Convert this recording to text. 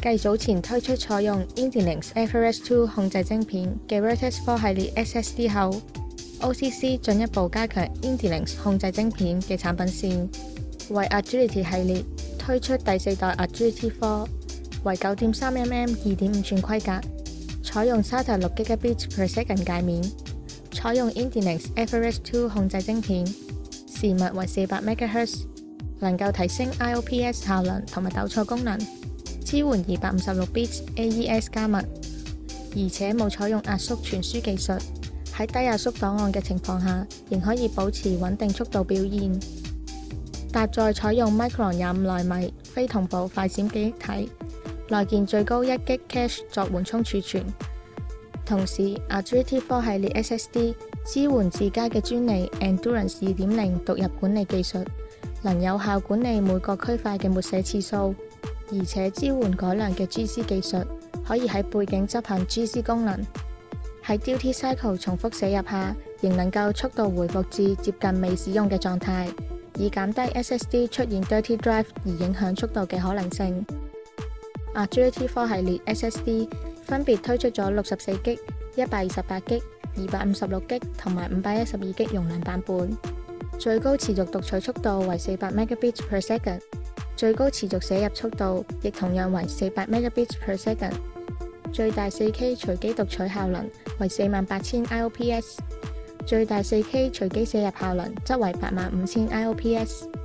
繼早前推出採用 Intelink Everest 2控制晶片嘅 Virtus 4系列 SSD 後 ，OCC 進一步加強 Intelink 控制晶片嘅產品線，為 Agility 系列推出第4代 Agility 4，為 9.3mm 2.5寸規格，採用 SATA 6GB/s 界面，採用 Intelink Everest 2控制晶片，時密為400 MHz， 能夠提升 IOPS 效能同埋糾錯功能。支援256 bits AES 加密，而且冇採用壓縮傳輸技術，喺低壓縮檔案嘅情況下，仍可以保持穩定速度表現。搭載採用 Micron 25納米非同步快閃記憶體，內建最高1GB cache 作緩衝儲存。同時 Agility 4系列 SSD 支援自家嘅專利 Endurance 2.0 獨入管理技術，能有效管理每個區塊嘅抹寫次數。而且支援改良嘅 GC 技術，可以喺背景執行 GC 功能。喺 Duty Cycle 重複寫入下，仍能夠速度回復至接近未使用嘅狀態，以減低 SSD 出現 Dirty Drive 而影響速度嘅可能性。Agility 4系列 SSD 分別推出咗64GB、128GB、256GB 同埋512GB 容量版本，最高持續讀取速度為400 Mbps。最高持續寫入速度亦同樣為400 Mbps， 最大 4K 隨機讀取效能為48000 IOPS， 最大 4K 隨機寫入效能則為85000 IOPS。